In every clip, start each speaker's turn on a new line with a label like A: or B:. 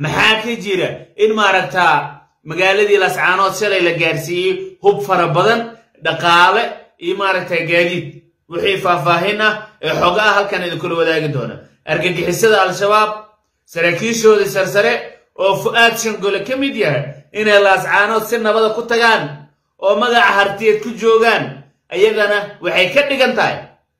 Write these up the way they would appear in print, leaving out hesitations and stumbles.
A: محاكي جيرا إن ما ركتا مقالدي لاسعانات شلي لقارسي هب فربضن دقالة إي ما ركتا قاليد وحي فافاهنا حقاها هل كان يدكولوا وذاك دونا أرقاقي حسد على الشباب سراكيشو دي سرسري oo fuaad shangole kamid yahay inay laascaanood si nabada ku tagaan oo magaca hartiyeed ku joogan ayagana waxay ka dhigan tahay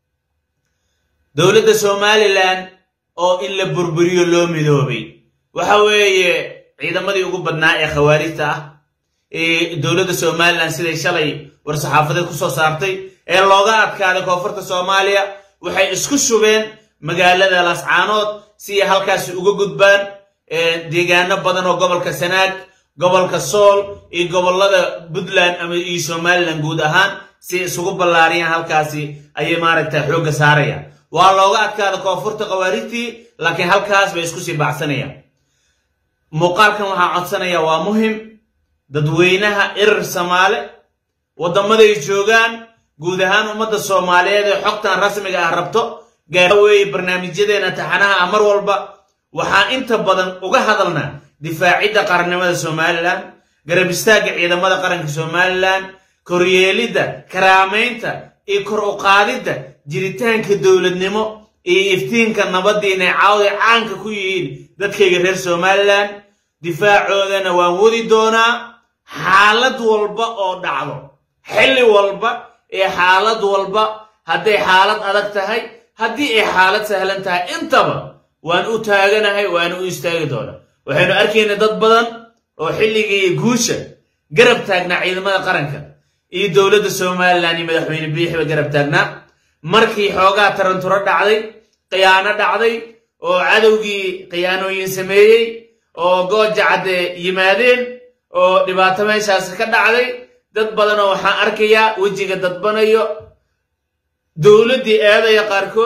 A: dawladda Soomaaliland oo in la burburiyo loo midoobay waxa weeye ciidamadii ugu badnaa ee khawaarijta ah ee dawladda Soomaaliland siday shalay war saxaafadeed ku soo saartay ee looga adkaaday koonfurta Soomaaliya waxay isku shubeen magaalada laascaanood si halkaas uga gudbaan deegaano badan oo gobolka Sanaag gobolka Sool iyo gobolada Puntland ama Somaliland guud ahaan si isugu ballaariyaan halkaasi ayay maaragtay xooga saarayaan waa looga adkaada koonfurta qawaarijtii laakiin halkaas bay isku sii baxsanayaan muuqaalkan waxa codsanaya waa muhiim dadweynaha Soomaali wadamada ay joogaan guud ahaan ummadda Soomaaliyeed ee xogtan rasmiga ah rabto gaarway barnaamijyadeena taxanaha mar walba waxaan inta badan uga hadalnaa difaacidda qarannimada Soomaaliland garab istaaga ciidamada qaranka Soomaaliland koryeelida karaameynta iyo kor u qaadida jiritaanka dawladnimo iyo iftiinka nabadiina caanka ku yihiin dadkayga reer Soomaaliland difaacoodana waan wadi doonaa xaalad walba oo dhacdo xilli walba ee xaalad walba hadday xaalad adag tahay haddii ay xaalad sahlan tahay intaba waan u taaganahay waan u istaagi doonaa waxaynu arkaynaa dad badan oo xilligii guusha garab taagnaa ciidamada qaranka iyo dawladda Soomaaliland iyo madaxweyne Biixi garab taagnaa markii xoogaa taranturo dhacday qiyaano dhacday oo cadawgii qiyaanooyin sameeyay oo goojacade yimaadeen oo dhibaato meeshaas ka dhacday dad badan oo waxaan arkayaa wajiga dadbanayo dawladdii eedaya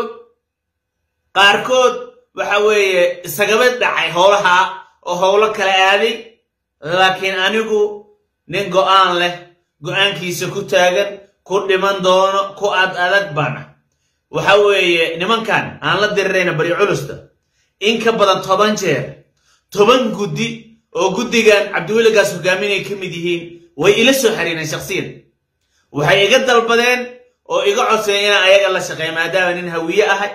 A: qaarkood waxa weeye isagaba dhacay howlaha oo howlo kala aaday laakiin anigu nin go'aan leh go'aankiisa ku taagan ku dhiman doono ku adag bana waxa weeye nimankan aan la dirirayna bari culusta in ka badan 10 jeer 10 guddi oo guddigan Cabdiweli Gaas hogaaminay kamid yihiin way ila soo xariireen shakhsiyan waxay iga dalbadeen oo iga codsadeen in ayaga la shaqeeyo maadaama nin hawiye ahay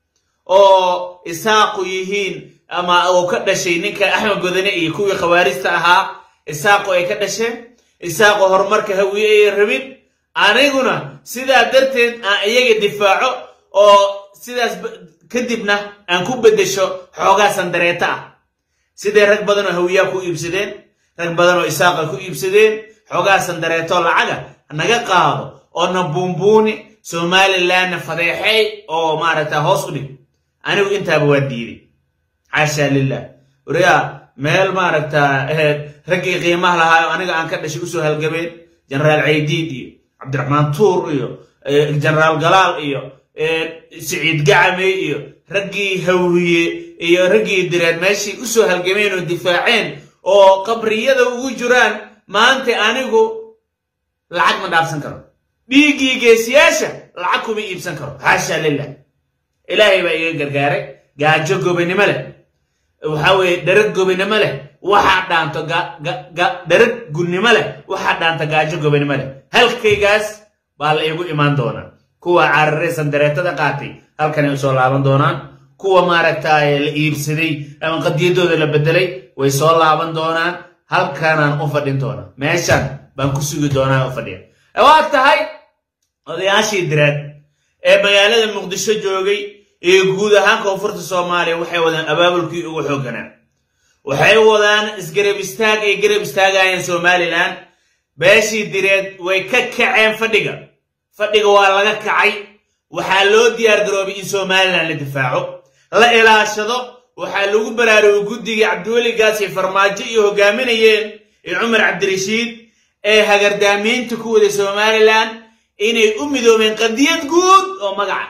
A: oo isaaqu yihiin ama oo ka dhashay ninka Axmed Godane iyo kuwii khawaarijta ahaa isaaqu ay ka dhasheen isaaqu horumarka hawiye ay rabin aniguna sidaa darteed aan iyaga difaaco oo sidaas kadibna aan ku bedesho xoogaa sandareeta ah sidee rag badan oo hawiye ku iibsadeen rag badan oo isaaqa ku iibsadeen xoogaa sandareeto lacaga naga qaado oo na buunbuuni Somaliland fadeexay oo maaragtay hoos u dhig anigu intaaba waa diiday xasha lillah wariya meel maaragtay ragii qiimaha lahaa aniga aan ka dhashay u soo halgabeen Generaal Caydiid iyo Cabdiraxmaan Tuur iyo Generaal Galaal iyo Saciid Gacame iyo ragii hawiye iyo ragii direed meeshii u soo halgameen oo difaaceen oo qabriyada ugu jiraan maanta anigu lacag ma dhaafsan karo dhiigii geesiyaasha lacag kuma iibsan karo xasha lillah ilaahay baa iga gargaaray gaajo gobanimo leh waxa weeye dharag gobanimo leh waxa dhaanto dharag gunnimo leh waxa dhaanta gaajo gobanimo leh halkaygaas baa la igu imaan doonaa kuwa cararaysan dareetada qaatay halkan ay soo laaban doonaan kuwa maaragtay la iibsaday ama qadiyadooda la bedelay way soo laaban doonaan halkanaan u fadhin doonaa meeshan baan ku sugi doonaa u fadhiya waa tahay odayaashii direed ee magaalada Muqdisho joogay ee guud ahaan koonfurta Soomaaliya waxay wadaan abaabulkii ugu xoogganaa waxay wadaan isgarab istaag ay garab istaagayaan Somaliland beeshii direed way ka kaceen fadhiga waa laga kacay waxaa loo diyaar garoobay in Somaliland la difaaco la ilaashado waxaa lagu baraarugay guddiga Cabdiweli Gaas ee farmaajo iyo hogaaminayeen ee Umar Cabdirashiid ee hagardaamiinta ku wada Somaliland inay u midoobeen qadiyad guud oo magaca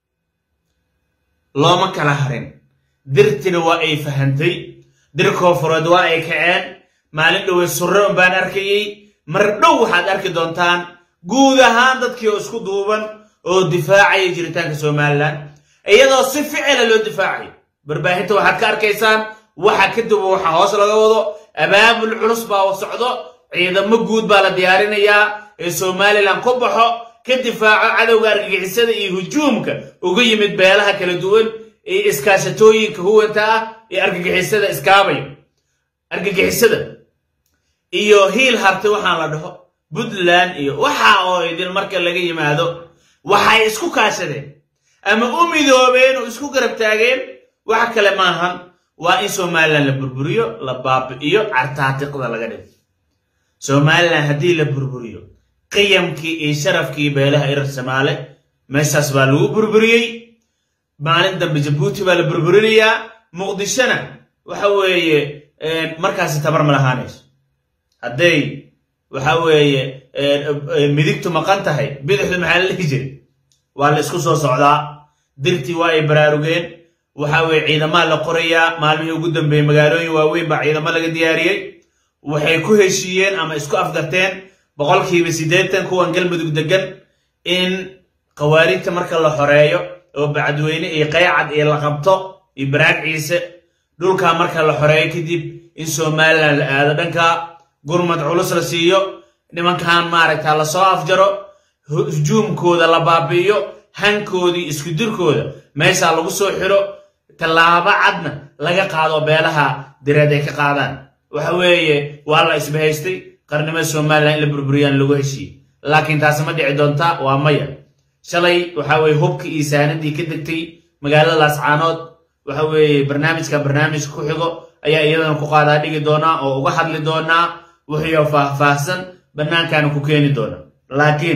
A: looma kala harin dirtina waa ay fahantay dir koonfureed waa ay kaceen maalin dhow surro baan arkayay mar dhow waxaad arki doontaan guud ahaan dadkii isku duuban oo difaacay jiritaanka Somaliland iyadoo si ficil loo difaacay barbaahinta waxaad ka arkaysaan waxa ka dib waxa hoos laga wado abaabul culus baa socdo ciidamo guud baa la diyaarinayaa ee Soomaaliland ku baxo ka difaaco cadawga argagixisada iyo hujuumka uga yimid beelaha kala duwan ee iskaashatooyinka huwanta ah ee argagixisada iskaabay argagixisada iyo hiil hartay waxaan la dhaho Puntland iyo waxa oo idin marka laga yimaado waxay isku kaashadeen ama u midoobeen oo isku garab taageen waxa kale maahan waa in Soomaaliland la burburiyo la baabi'iyo cartaatiqda laga dhigo Soomaaliland hadii la burburiyo qiyamkii iyo sharafkii beelaha irar Soomaali meeshaas baa lagu burburiyay maalin dambe Djibouti baa la burburinayaa Muqdishona waxa weeye markaas tabar ma lahaanayso haday waxa weeye midigtu maqan tahay bidixdu maxaa la jiray waa la isku soo socdaa dirti waa ay baraarugeen waxa weeye ciidamada la qorayaa maalmihii ugu dambeeyay magaalooyin waaweyn baa ciidamada laga diyaariyay waxay ku heshiiyeen ama isku afgarteen 80% kuwan galmudug degan in qawaarinta marka la xoreeyo oo bacadweyne iyo qaycad iyo la qabto iyo baraag ciise dhulka marka la xoreeyo kadib in Soomaaliland la aado dhanka gurmad culus la siiyo nimankan maaragta la soo afjaro hujuumkooda la baabi'iyo hankoodii isku dirkooda meesha lagu soo xiro talaaba cadna laga qaado beelaha direed ay ka qaadaan waxa weeye waa la isbahaystay qarnimada Soomaaliland in la burburiyaan lagu heshiiyay laakiin taas ma dhici doonta waa maya shalay waxa weeye hubka iyo saanadii ka degtay magaalada Laascaanood waxa weeye barnaamij ku xigo ayaa iyadana ku qaadaa dhigi doona oo uga hadli doona wixii faahfaahsan banaankan ku keeni doona laakiin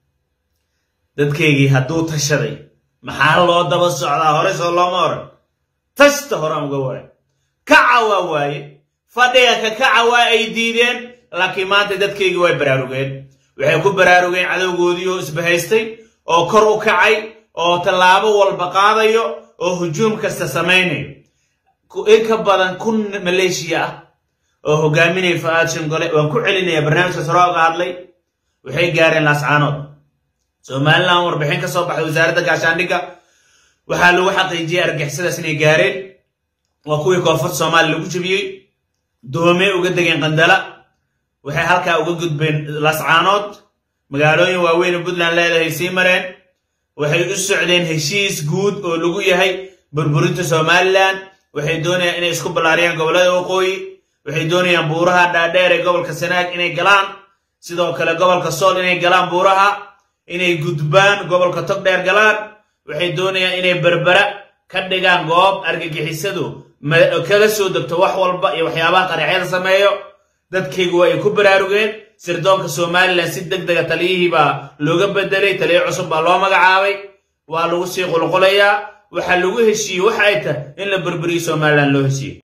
A: dadkeygii hadduu tashaday maxaa loo daba socdaa hore soo looma oran tashta horaan uga waay kacawa waaye fadhiga ka kacawa ay diideen laakiin maanta dadkeygii way baraarugeen waxay ku baraarugeen cadawgoodii oo isbahaystay oo kor u kacay oo talaabo walba qaadayo oo hujuum kasta sameeyay in ka badan kun Malaysia oo hogaaminay Faad Shingole waan ku celinaya barnaamijka sarooga hadlay waxay gaareen Laascaanood Soomaaliland warbixin ka soo baxay wasaaradda gaashaandhigga waxa lagu xaqiijiyay argagixisada inay gaareen waa kuwii koonfurta Soomaaliya lagu jabiyay doomay uga dageen Qandala waxay halka uga gudbeen Laascaanood magaalooyin waaweyn oo Puntland leedahay sii mareen waxay u socdeen heshiis guud oo lagu yahay burburinta Soomaaliland waxay doonayaan inay isku balaariyaan gobolada waqooyi waxay doonayaan buuraha dhaadheer ee gobolka Sanaag inay galaan sidoo kale gobolka Sool inay galaan buuraha inay gudbaan gobolka Togdheer galaan waxay doonayaan inay Berbera ka dhigaan goob argagixisadu kala soo degto wax walba iyo waxyaabaha qaraxyada sameeyo dadkaygu way ku baraarugeen sirdoonka Soomaaliland si degdeg ah taliyihiiba looga bedelay taliye cusub baa loo magacaabay waa lagu sii qulqulayaa waxa lagu heshiiyay waxa ay tahay in la burburiyo Soomaaliland loo heshiiyay